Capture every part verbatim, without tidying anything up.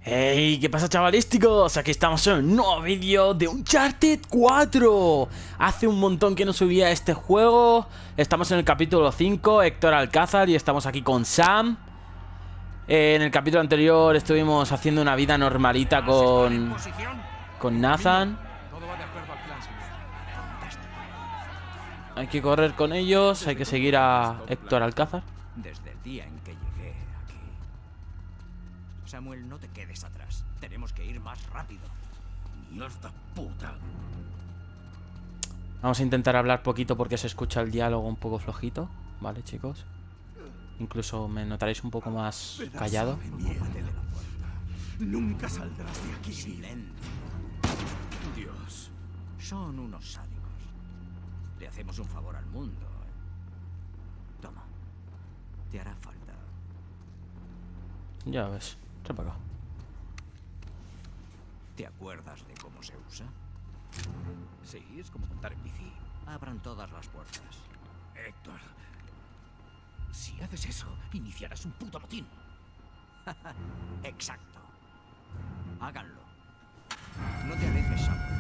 Hey, ¿qué pasa, chavalísticos? Aquí estamos en un nuevo vídeo de Uncharted cuatro. Hace un montón que no subía este juego. Estamos en el capítulo cinco, Héctor Alcázar, y estamos aquí con Sam. eh, En el capítulo anterior estuvimos haciendo una vida normalita con, con Nathan. Hay que correr con ellos, hay que seguir a Héctor Alcázar. Desde el día en que llegué aquí. Samuel, no te quedes atrás. Tenemos que ir más rápido. Mierda puta. Vamos a intentar hablar poquito porque se escucha el diálogo un poco flojito. Vale, chicos. Incluso me notaréis un poco más callado. Nunca saldrás de aquí. Silencio. Dios. Son unos sádicos. Le hacemos un favor al mundo. Toma. Te hará falta. Ya ves. Trae para acá. ¿Te acuerdas de cómo se usa? Sí, es como montar en bici. Abran todas las puertas. Héctor, si haces eso, iniciarás un puto motín. Exacto. Háganlo. No te alejes, Samuel.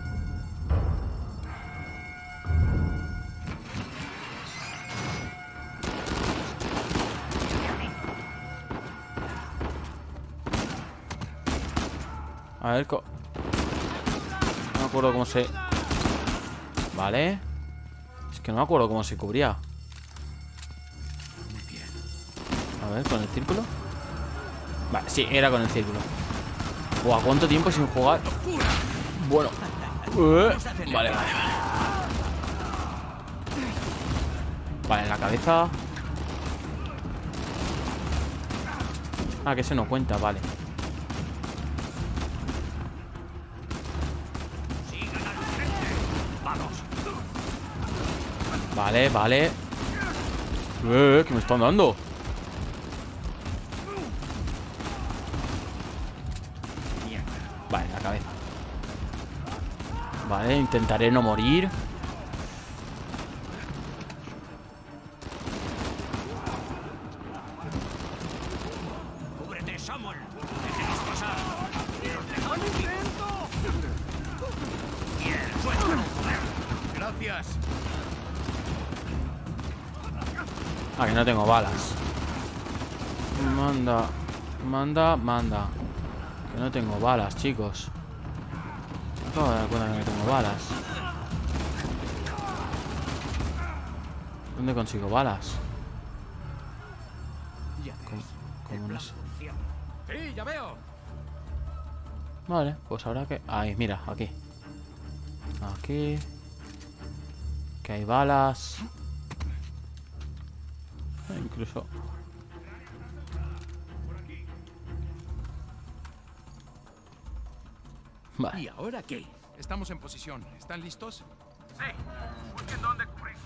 A ver, co no me acuerdo cómo se... Vale. Es que no me acuerdo cómo se cubría. Muy bien. A ver, ¿con el círculo? Vale, sí, era con el círculo. Buah, ¿cuánto tiempo sin jugar? Bueno. Uh, vale, vale, vale. Vale, en la cabeza. Ah, que se no cuenta, vale. Vale, vale. Eh, ¿qué me están dando? Vale, en la cabeza. Vale, intentaré no morir. ¡Cúbrete, Samuel! ¡Déjenos pasar! ¡Bien, suéltalo, joder! Gracias. Ah, que no tengo balas. Manda, manda, manda. Que no tengo balas, chicos. Me acabo de dar cuenta que no tengo balas. ¿Dónde consigo balas? ¿Cómo, cómo no sé? Sí, ya veo. Vale, pues ahora que... Ahí, mira, aquí. Aquí. Que hay balas. Eh, incluso... Vale. ¿Y ahora qué? Estamos en posición. ¿Están listos? Sí, busquen dónde cubrirse.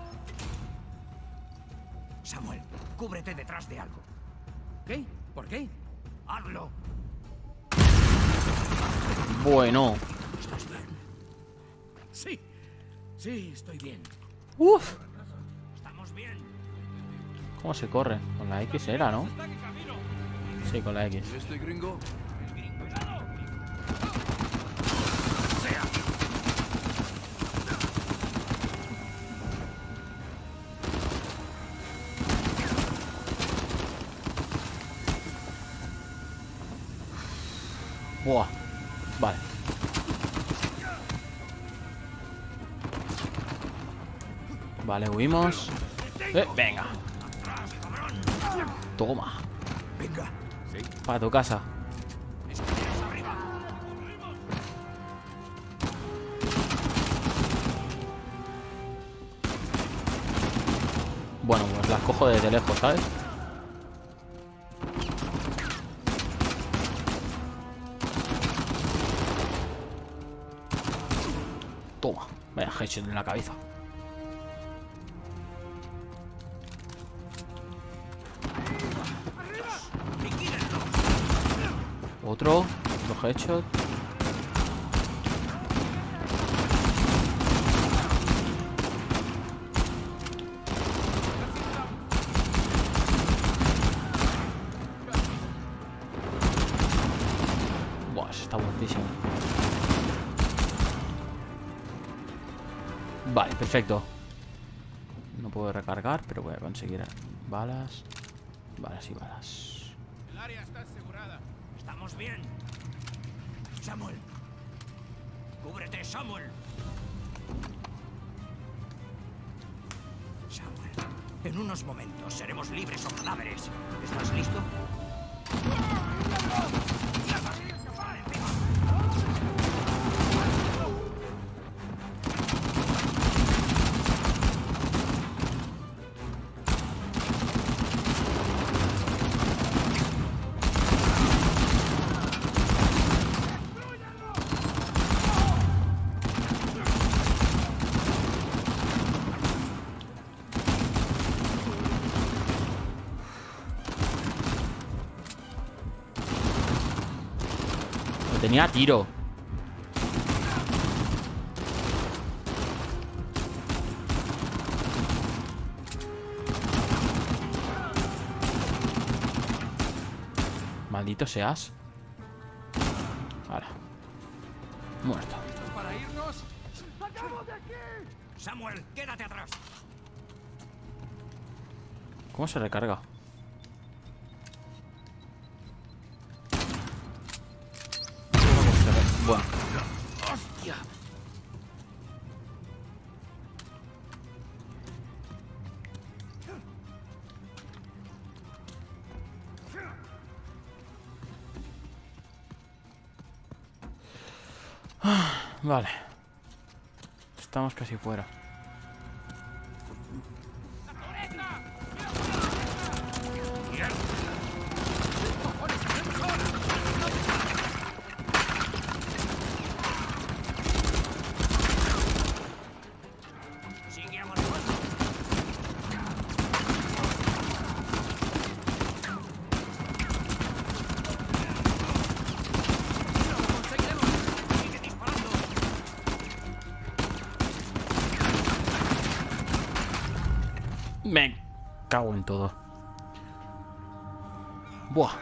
Samuel, cúbrete detrás de algo. ¿Qué? ¿Por qué? ¡Hazlo! Bueno. ¿Estás bien? Sí. Sí, estoy bien. Uf. ¡Estamos bien! ¿Cómo se corre? Con la X era, ¿no? Sí, con la X. ¿Este gringo? Buah. Vale. Vale, huimos. Eh, venga. Toma. Venga. Para tu casa. Bueno, pues las cojo desde lejos, ¿sabes? Toma. Vaya headshot en la cabeza. Otro. Otro headshot. Dios, está muertísimo. Vale, perfecto. No puedo recargar, pero voy a conseguir balas. Balas y balas. El área está asegurada. Estamos bien. Samuel. Cúbrete, Samuel. Samuel. En unos momentos seremos libres o cadáveres. ¿Estás listo? Tenía tiro. Maldito seas. Ahora. Muerto. ¿Para irnos? ¡Sacamos de aquí! Samuel, quédate atrás. ¿Cómo se recarga? Bueno. ¡Hostia! Vale. Estamos casi fuera. Sigue avanzando. Sigue disparando. Me cago en todo. Buah.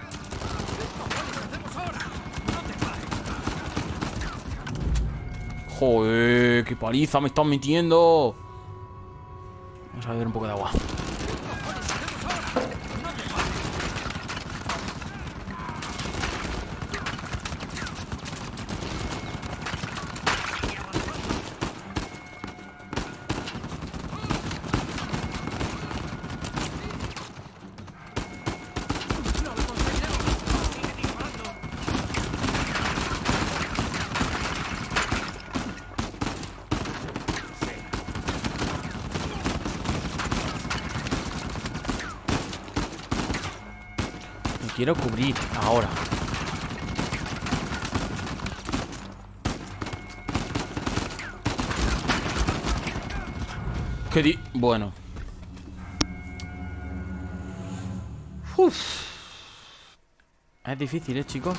Joder, qué paliza me están metiendo. Vamos a beber un poco de agua. Quiero cubrir ahora. ¿Qué di? Bueno. Uf. Es difícil, ¿eh, chicos?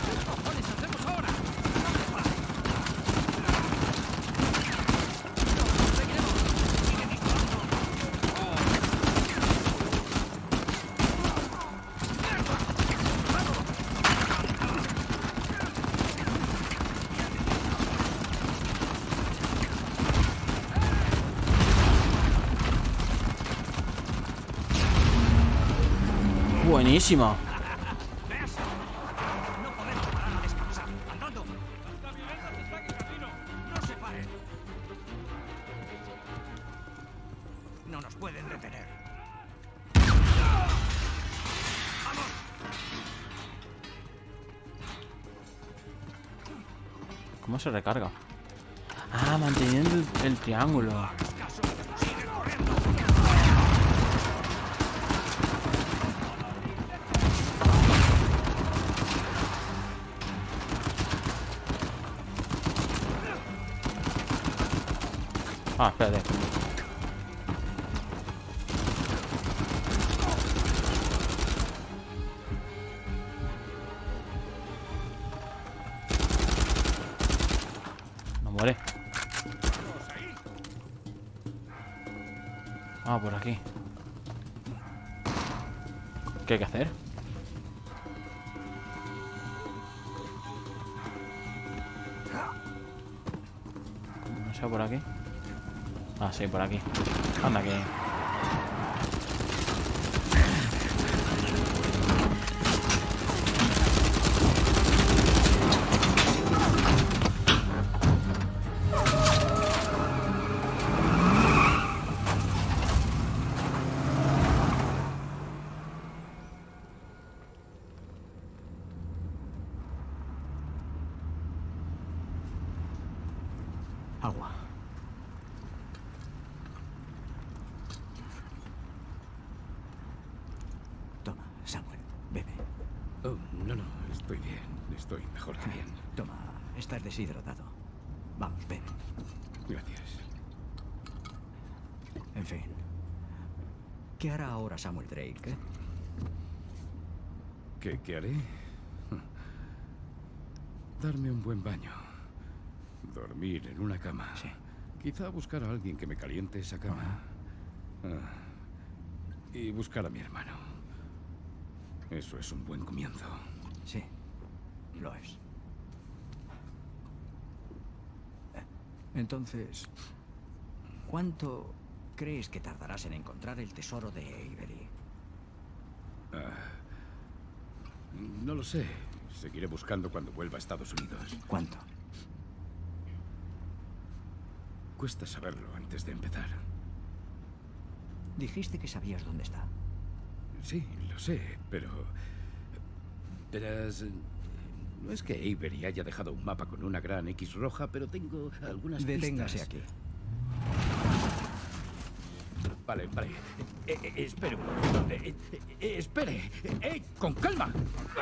Buenísima. No podemos parar a descansar. ¡Andando! ¡Las camionetas están en camino! ¡No se paren! No nos pueden detener. ¡Vamos! ¿Cómo se recarga? Ah, manteniendo el, el triángulo. Caso, sigue corriendo. Ah, espérate. No muere. Ah, por aquí. ¿Qué hay que hacer? sea por aquí. Ah, sí, por aquí. Anda que... Agua. Toma, Samuel, bebe. Oh, no, no, estoy bien. Estoy mejor que bien. Toma, estás deshidratado. Vamos, bebe. Gracias. En fin. ¿Qué hará ahora Samuel Drake? eh? ¿Qué, qué haré? Darme un buen baño. Dormir en una cama. Sí. Quizá buscar a alguien que me caliente esa cama. Ah. Y buscar a mi hermano. Eso es un buen comienzo. Sí, lo es. Entonces, ¿cuánto crees que tardarás en encontrar el tesoro de Avery? No lo sé. Seguiré buscando cuando vuelva a Estados Unidos. ¿Cuánto? Cuesta saberlo antes de empezar. Dijiste que sabías dónde está. Sí, lo sé, pero... Verás... No es que Avery haya dejado un mapa con una gran X roja, pero tengo algunas Deténgase pistas. aquí. Vale, vale. Eh, eh, espere un momento. Eh, eh, eh, espere. Eh, ¡Con calma!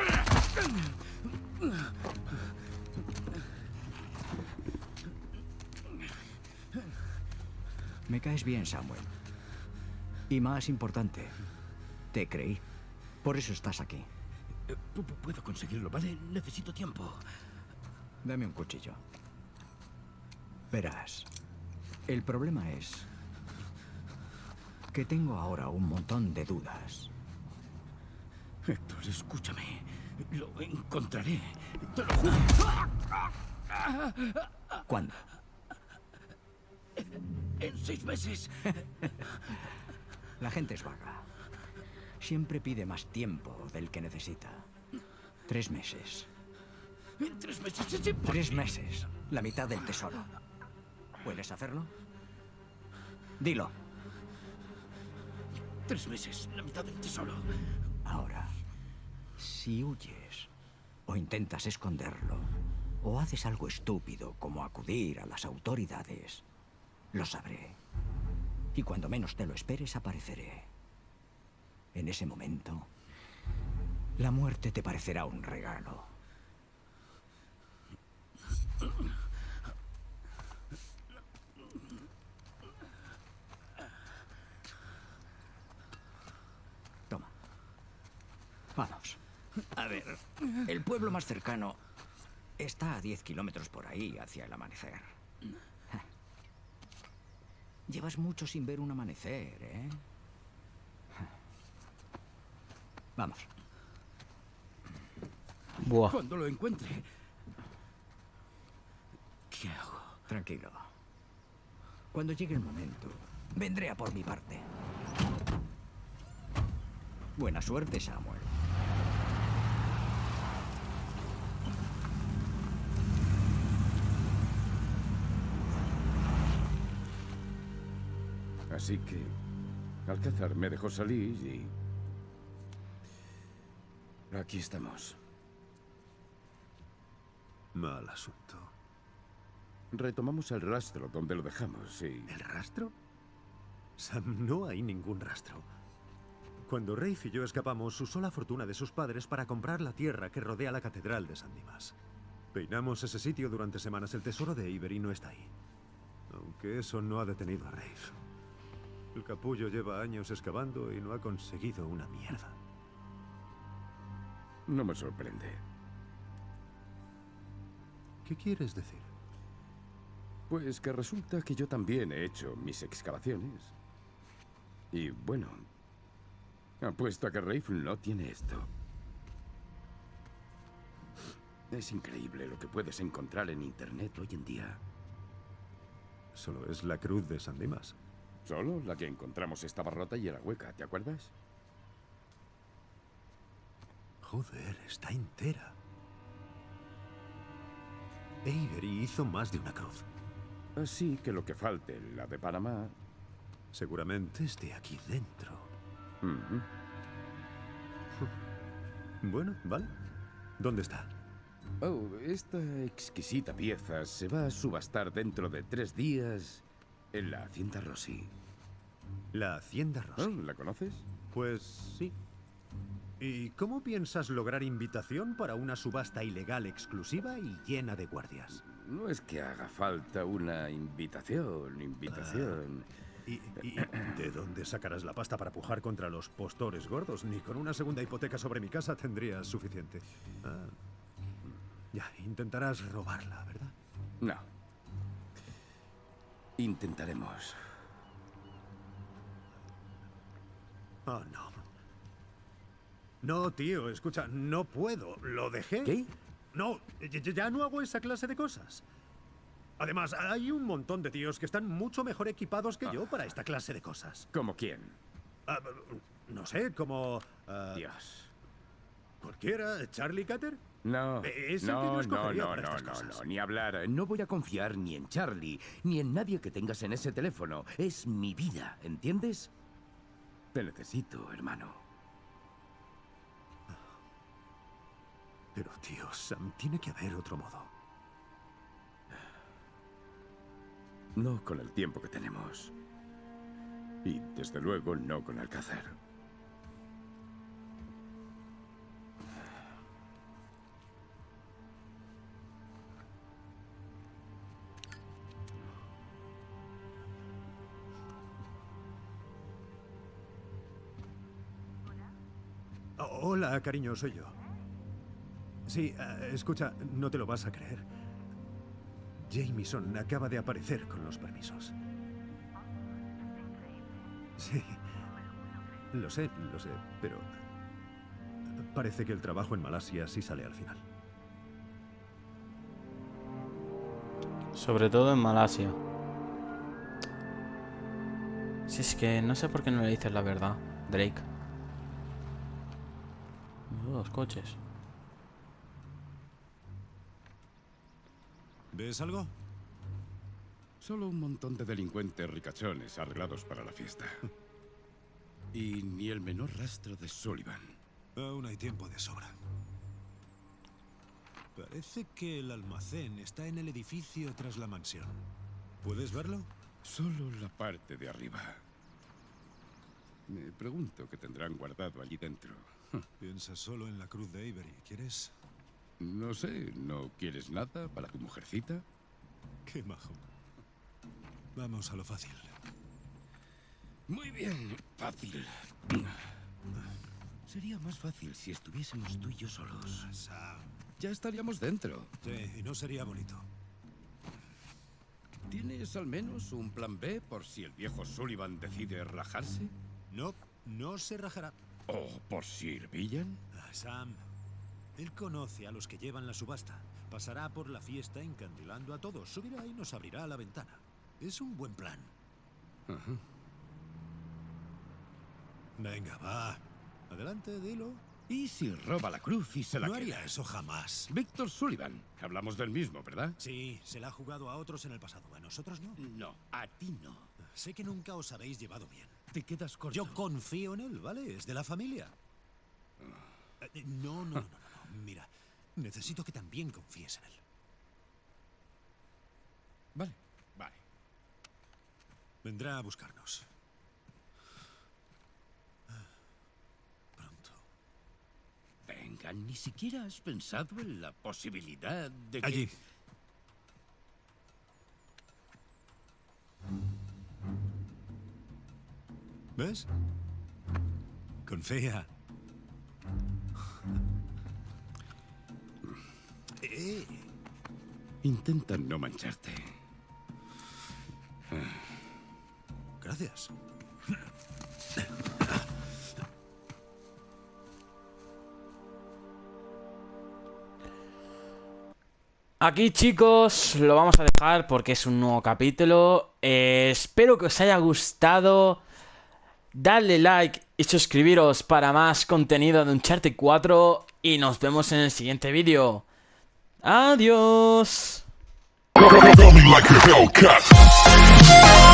Me caes bien, Samuel. Y más importante, te creí. Por eso estás aquí. Eh, pu- pu- Puedo conseguirlo, ¿vale? Necesito tiempo. Dame un cuchillo. Verás, el problema es que tengo ahora un montón de dudas. Héctor, escúchame. Lo encontraré. Te lo juro. ¿Cuándo? En seis meses. La gente es vaga. Siempre pide más tiempo del que necesita. Tres meses. En tres meses es imposible. Tres meses. La mitad del tesoro. ¿Puedes hacerlo? Dilo. Tres meses, la mitad del tesoro. Ahora, si huyes o intentas esconderlo o haces algo estúpido como acudir a las autoridades, lo sabré. Y cuando menos te lo esperes, apareceré. En ese momento, la muerte te parecerá un regalo. Toma. Vamos. A ver, el pueblo más cercano está a diez kilómetros por ahí, hacia el amanecer. Llevas mucho sin ver un amanecer, ¿eh? Vamos. Buah. Cuando lo encuentre... ¿Qué hago? Tranquilo. Cuando llegue el momento, vendré a por mi parte. Buena suerte, Samuel. Así que... Alcázar me dejó salir y... Aquí estamos. Mal asunto. Retomamos el rastro donde lo dejamos y... ¿El rastro? Sam, no hay ningún rastro. Cuando Rafe y yo escapamos, usó la fortuna de sus padres para comprar la tierra que rodea la catedral de San Dimas. Peinamos ese sitio durante semanas. El tesoro de Avery no está ahí. Aunque eso no ha detenido a Rafe. El capullo lleva años excavando y no ha conseguido una mierda. No me sorprende. ¿Qué quieres decir? Pues que resulta que yo también he hecho mis excavaciones. Y bueno, apuesto a que Rafe no tiene esto. Es increíble lo que puedes encontrar en internet hoy en día. Solo es la cruz de San Dimas. Solo la que encontramos estaba rota y era hueca, ¿te acuerdas? Joder, está entera. Avery hizo más de una cruz. Así que lo que falte, la de Panamá... Seguramente esté aquí dentro. Ujú. Bueno, vale. ¿Dónde está? Oh, esta exquisita pieza se va a subastar dentro de tres días en la Hacienda Rossi. La Hacienda Oh, Rossi. ¿la conoces? Pues sí. ¿Y cómo piensas lograr invitación para una subasta ilegal exclusiva y llena de guardias? No es que haga falta una invitación, invitación. ¿Y, y de dónde sacarás la pasta para pujar contra los postores gordos? Ni con una segunda hipoteca sobre mi casa tendrías suficiente. Ah, ya, intentarás robarla, ¿verdad? No. Intentaremos. Oh, no. No, tío, escucha, no puedo. Lo dejé. ¿Qué? No, ya, ya no hago esa clase de cosas. Además, hay un montón de tíos que están mucho mejor equipados que yo para esta clase de cosas. ¿Como quién? Ah, no sé, como... ah, Dios. ¿Cualquiera? ¿Charlie Cutter? No, Es el que yo no, no, escogería no, para no, estas no, cosas. no, ni hablar. No voy a confiar ni en Charlie, ni en nadie que tengas en ese teléfono. Es mi vida, ¿entiendes? Te necesito, hermano. Pero, tío, Sam, tiene que haber otro modo. No con el tiempo que tenemos. Y, desde luego, no con Alcázar. Oh, hola, cariño, soy yo. Sí, eh, escucha, no te lo vas a creer. Jameson acaba de aparecer con los permisos. Sí, lo sé, lo sé, pero parece que el trabajo en Malasia sí sale al final. Sobre todo en Malasia. Si es que no sé por qué no le dices la verdad, Drake. Los coches. ¿Ves algo? Solo un montón de delincuentes ricachones arreglados para la fiesta. Y ni el menor rastro de Sullivan. Aún hay tiempo de sobra. Parece que el almacén está en el edificio tras la mansión. ¿Puedes verlo? Solo la parte de arriba. Me pregunto qué tendrán guardado allí dentro. Piensa solo en la cruz de Avery. ¿Quieres? No sé, ¿no quieres nada para tu mujercita? Qué majo. Vamos a lo fácil. Muy bien, fácil. Sería más fácil si estuviésemos tú y yo solos. Sam. Ya estaríamos dentro. Sí, y no sería bonito. ¿Tienes al menos un plan B por si el viejo Sullivan decide rajarse? No, no se rajará. ¿O por si pillan? Ah, Sam, él conoce a los que llevan la subasta. Pasará por la fiesta encandilando a todos. Subirá y nos abrirá la ventana. Es un buen plan. Ajá. Venga, va. Adelante, dilo. ¿Y si roba la cruz y se la No queda? haría eso jamás. Víctor Sullivan. Hablamos del mismo, ¿verdad? Sí, se la ha jugado a otros en el pasado. A nosotros no. No, a ti no. Sé que nunca os habéis llevado bien. Te quedas corto. Yo confío en él, ¿vale? Es de la familia. Eh, No, no, no, no, no. Mira, necesito que también confíes en él. Vale, vale. Vendrá a buscarnos. Pronto. Venga, ni siquiera has pensado en la posibilidad de que... Allí. ¿Ves? Confía. Eh, Intenta no mancharte. gracias. Aquí, chicos, lo vamos a dejar porque es un nuevo capítulo. eh, espero que os haya gustado. Dadle like y suscribiros para más contenido de Uncharted cuatro. Y nos vemos en el siguiente vídeo. Adiós. Coming like a Hellcat.